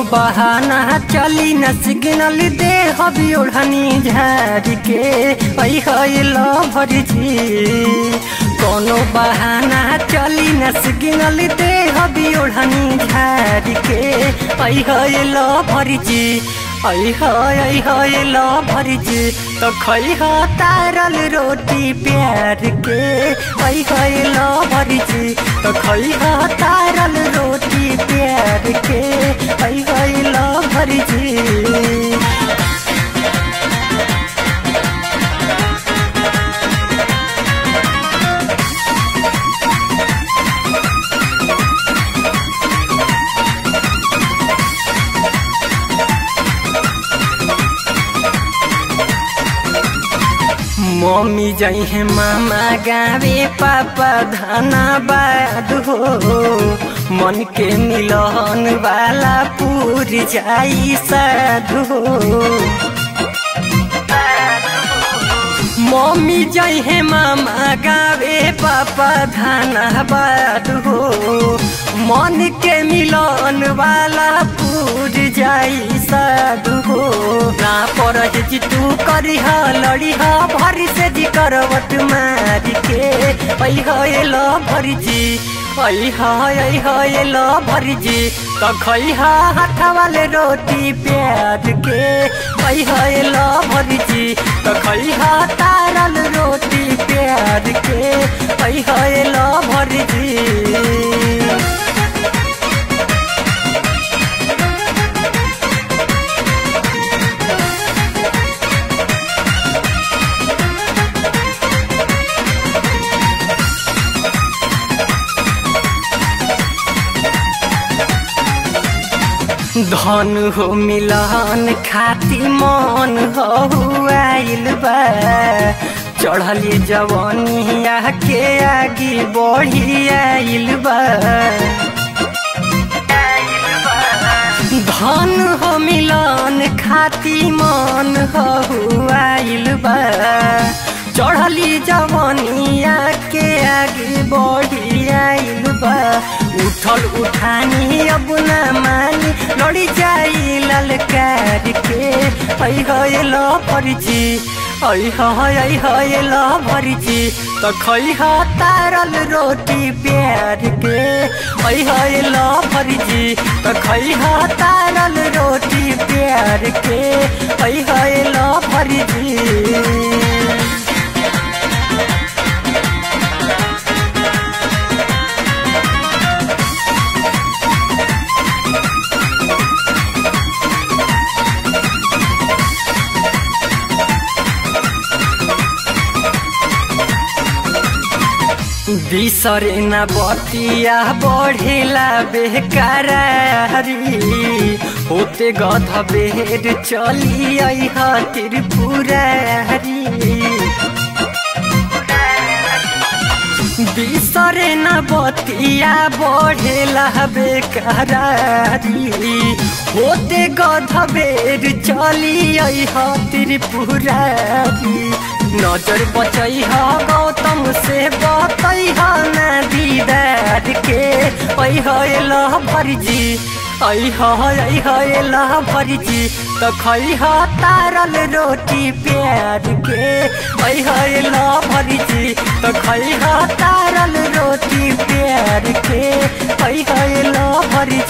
बहाना चली न सिग्नल दे हबी ओढ़नी झाड़ी के लो भरजी। कोनो बहाना चली न सिग्नल दे हबी ओढ़नी झाड़ी के लो भरजी। लो भरजी तो खैह तारल रोटी प्यार के लो भरजी तो खैह तारल रोटी प्यार के लो भरजी। मम्मी जाई है मामा गावे पापा धनाबाद हो। मन के मिलन वाला पूर जाई साधु हो। मम्मी जाई है मामा गावे पापा धनाबाद हो। मन के मिलन वाला पूर जाई साधु हो। ना परज तू करिह लड़िह भरी से जी करवट मारी के लो भरजी। लो भरजी तो खैह हाथ वाले रोटी प्यार के लो भरजी तो खैह तारल रोटी प्यार के लो भरजी। धन हो मिलन खाती मन हो आइल बा। चढ़ली जवानिया के आगे बढ़ी आइल बा। धन हो मिलन खाती मन हो आइल बा। चढ़ली जवानिया के आगे बढ़ी आइल बा। उठल उठानी अब न मानी लड़ी जाई ललकार के लो भरजी। लो भरजी तो खैह तारल रोटी प्यार के लो भरजी तो खैह तारल रोटी प्यार के लो भरजी। बिसरे न बतिया बढ़ेला बेकारारी। होते गध बेर चली अइह त्रिपुरारी। बिसरे न बतिया बढ़ेला बेकारारी। होते गध बेर चली अइह त्रिपुरारी। नजर बचैह गौतम से बतैह न दीदार के लो भरजी। लो भरजी तो खैह तारल रोटी प्यार के लो भरजी तो खैह तारल रोटी प्यार के लो भरजी।